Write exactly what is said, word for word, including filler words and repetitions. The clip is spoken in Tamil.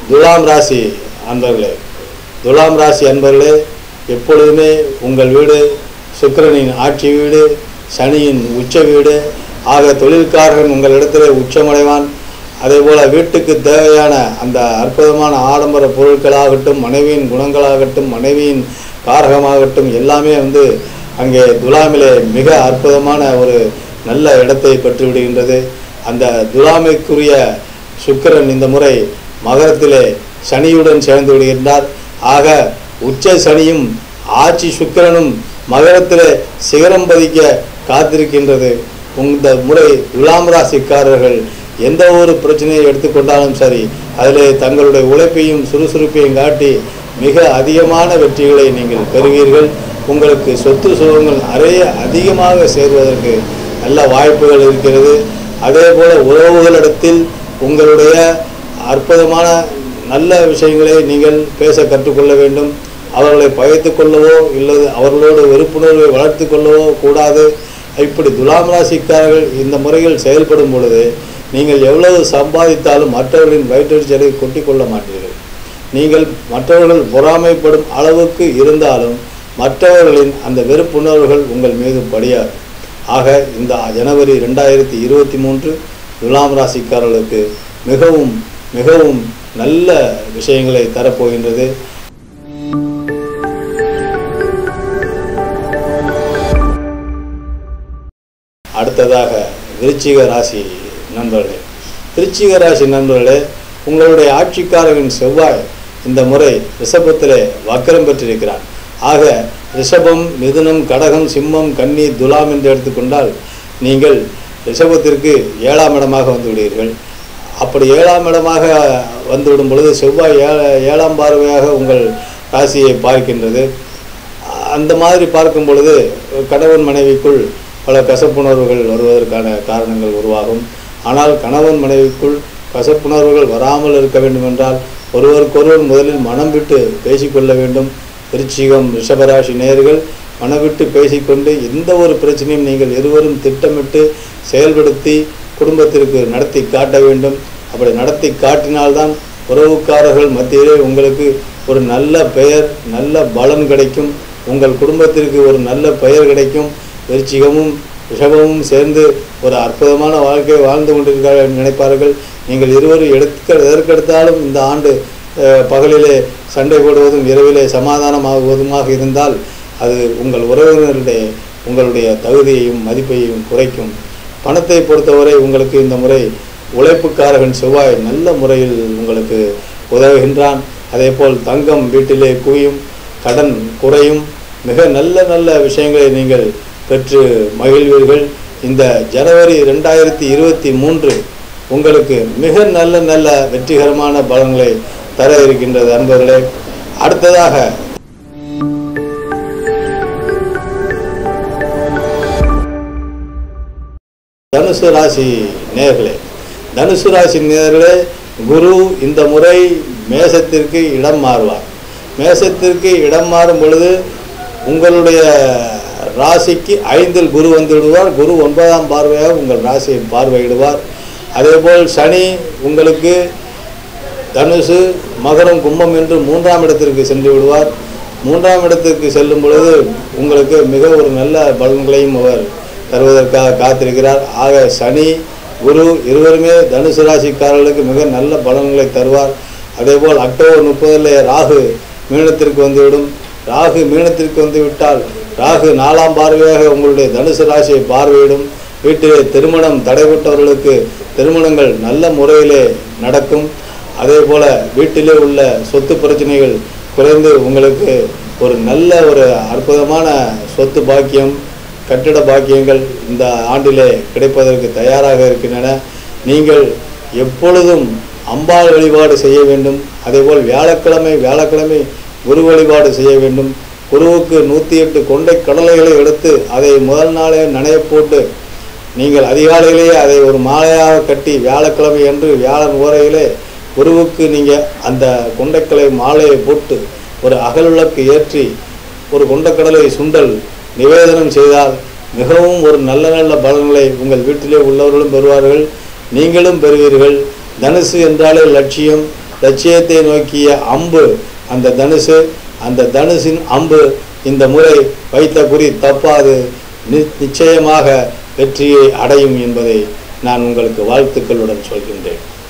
துலாம் ராசி அன்பர்களே, துலாம் ராசி அன்பர்களே, எப்பொழுதுமே உங்கள் வீடு சுக்கிரனின் ஆட்சி வீடு, சனியின் உச்ச வீடு. ஆக தொழில்காரன் உங்களிடத்தில் உச்சமடைவான். அதே போல் வீட்டுக்கு தேவையான அந்த அற்புதமான ஆடம்பர பொருட்களாகட்டும், மனைவியின் குணங்களாகட்டும், மனைவியின் காரகமாகட்டும், எல்லாமே வந்து அங்கே துலாமிலே மிக அற்புதமான ஒரு நல்ல இடத்தை பெற்றுவிடுகின்றது. அந்த துலாமைக்குரிய சுக்கிரன் இந்த முறை மகரத்திலே சனியுடன் சேர்ந்து விடுகின்றார். ஆக உச்ச சனியும் ஆட்சி சுக்கிரனும் மகரத்திலே சிகரம் பதிக்க காத்திருக்கின்றது. இந்த முறை துலாம் ராசிக்காரர்கள் எந்த ஒரு பிரச்சனையை எடுத்துக்கொண்டாலும் சரி, அதிலே தங்களுடைய உழைப்பையும் சுறுசுறுப்பையும் காட்டி மிக அதிகமான வெற்றிகளை நீங்கள் பெறுவீர்கள். உங்களுக்கு சொத்து சுகங்கள் நிறைய அதிகமாக சேர்வதற்கு நல்ல வாய்ப்புகள் இருக்கிறது. அதே போல் உறவுகளிடத்தில் உங்களுடைய அற்புதமான நல்ல விஷயங்களை நீங்கள் பேச கற்றுக்கொள்ள வேண்டும். அவர்களை பகைத்து கொள்ளவோ இல்லது அவர்களோடு வெறுப்புணர்வை வளர்த்து கொள்ளவோ கூடாது. இப்படி துலாம் ராசிக்காரர்கள் இந்த முறையில் செயல்படும் பொழுது நீங்கள் எவ்வளவு சம்பாதித்தாலும் மற்றவர்களின் வயிற்றெரிச்சலை கொட்டி கொள்ள மாட்டீர்கள். நீங்கள் மற்றவர்கள் பொறாமைப்படும் அளவுக்கு இருந்தாலும் மற்றவர்களின் அந்த வெறுப்புணர்வுகள் உங்கள் மீது படியாது. ஆக இந்த ஜனவரி ரெண்டாயிரத்தி இருபத்தி மூன்று துலாம் ராசிக்காரர்களுக்கு மிகவும் மிகவும் நல்ல விஷயங்களை தரப்போகின்றது. அடுத்ததாக விருச்சிக ராசி நண்பர்களே, விருச்சிக ராசி நண்பர்களே, உங்களுடைய ஆட்சிக்காரரின் செவ்வாய் இந்த முறை ரிஷபத்திலே வக்கரம் பெற்றிருக்கிறார். ஆக ரிஷபம், மிதுனம், கடகம், சிம்மம், கன்னி, துலாம் என்று எடுத்துக்கொண்டால் நீங்கள் ரிஷபத்திற்கு ஏழாம் இடமாக வந்து விடுவீர்கள். அப்படி ஏழாம் இடமாக வந்துவிடும் பொழுது செவ்வாய் ஏழ ஏழாம் பார்வையாக உங்கள் ராசியை பார்க்கின்றது. அந்த மாதிரி பார்க்கும் பொழுது கணவன் மனைவிக்குள் பல கசப்புணர்வுகள் வருவதற்கான காரணங்கள் உருவாகும். ஆனால் கணவன் மனைவிக்குள் கசப்புணர்வுகள் வராமல் இருக்க வேண்டுமென்றால் ஒருவருக்கொருவர் முதலில் மனம் விட்டு பேசிக்கொள்ள வேண்டும். விருச்சிகம், ரிஷபராசி நேயர்கள் மனம் விட்டு பேசிக்கொண்டு எந்த ஒரு பிரச்சனையும் நீங்கள் இருவரும் திட்டமிட்டு செயல்படுத்தி குடும்பத்திற்கு நடத்தி காட்ட வேண்டும். அப்படி நடத்தி காட்டினால்தான் உறவுக்காரர்கள் மத்தியிலே உங்களுக்கு ஒரு நல்ல பெயர், நல்ல பலன் கிடைக்கும். உங்கள் குடும்பத்திற்கு ஒரு நல்ல பெயர் கிடைக்கும். விருச்சிகமும் ரிஷபமும் சேர்ந்து ஒரு அற்புதமான வாழ்க்கையை வாழ்ந்து கொண்டிருக்கிறார்கள் நினைப்பார்கள். நீங்கள் இருவரும் எடுக்க எதற்கெடுத்தாலும் இந்த ஆண்டு பகலிலே சண்டை போடுவதும் இரவிலே சமாதானமாகுவதுமாக இருந்தால் அது உங்கள் உறவினருடைய உங்களுடைய தகுதியையும் மதிப்பையும் குறைக்கும். பணத்தை பொறுத்தவரை உங்களுக்கு இந்த முறை உழைப்புக்காரகன் செவ்வாய் நல்ல முறையில் உங்களுக்கு உதவுகின்றான். அதே போல் தங்கம் வீட்டிலே குவியும், கடன் குறையும். மிக நல்ல நல்ல விஷயங்களை நீங்கள் பெற்று மகிழ்வீர்கள். இந்த ஜனவரி ரெண்டாயிரத்தி இருபத்தி மூன்று உங்களுக்கு மிக நல்ல நல்ல வெற்றிகரமான பலன்களை தர இருக்கின்றது அன்பர்களே. அடுத்ததாக தனுசு ராசி நேயர்களே, தனுசு ராசி நேயர்களே, குரு இந்த முறை மேசத்திற்கு இடம் மாறுவார். மேசத்திற்கு இடம் மாறும் பொழுது உங்களுடைய ராசிக்கு ஐந்தில் குரு வந்து விடுவார். குரு ஒன்பதாம் பார்வையாக உங்கள் ராசியை பார்வையிடுவார். அதேபோல் சனி உங்களுக்கு தனுசு, மகரம், கும்பம் என்று மூன்றாம் இடத்திற்கு சென்று விடுவார். மூன்றாம் இடத்திற்கு செல்லும் பொழுது உங்களுக்கு மிக ஒரு நல்ல பலன்களையும் அவர் தருவதற்காக காத்திருக்கிறார். ஆக சனி, குரு இருவருமே தனுசு ராசிக்காரர்களுக்கு மிக நல்ல பலன்களை தருவார். அதேபோல் அக்டோபர் முப்பதில் ராகு மீனத்திற்கு வந்துவிடும். ராகு மீனத்திற்கு வந்து விட்டால் ராகு நாலாம் பார்வையாக உங்களுடைய தனுசு ராசியை பார்வையிடும். வீட்டிலே திருமணம் தடைபட்டவர்களுக்கு திருமணங்கள் நல்ல முறையிலே நடக்கும். அதே போல் வீட்டிலே உள்ள சொத்து பிரச்சனைகள் குறைந்து உங்களுக்கு ஒரு நல்ல ஒரு அற்புதமான சொத்து பாக்கியம், கட்டிட பாக்கியங்கள் இந்த ஆண்டிலே கிடைப்பதற்கு தயாராக இருக்கின்றன. நீங்கள் எப்பொழுதும் அம்பாள் வழிபாடு செய்ய வேண்டும். அதேபோல் வியாழக்கிழமை வியாழக்கிழமை குரு வழிபாடு செய்ய வேண்டும். குருவுக்கு நூற்றி எட்டு கொண்டை கடலைகளை எடுத்து அதை முதல் நாளே நனைய போட்டு நீங்கள் அதிகாலையிலேயே அதை ஒரு மாலையாக கட்டி வியாழக்கிழமை என்று வியாழன் ஓரையிலே குருவுக்கு நீங்கள் அந்த கொண்டைக்கடலை மாலையை போட்டு ஒரு அகல் விளக்கு ஏற்றி ஒரு கொண்டைக்கடலை சுண்டல் நிவேதனம் செய்தால் மிகவும் ஒரு நல்ல நல்ல பலன்களை உங்கள் வீட்டிலே உள்ளவர்களும் பெறுவார்கள், நீங்களும் பெறுவீர்கள். தனுசு என்றாலே லட்சியம், லட்சியத்தை நோக்கிய அம்பு அந்த தனுசு. அந்த தனுசின் அம்பு இந்த முறை வைத்த குறி தப்பாது, நிச்சயமாக வெற்றியை அடையும் என்பதை நான் உங்களுக்கு வாழ்த்துக்களுடன் சொல்கின்றேன்.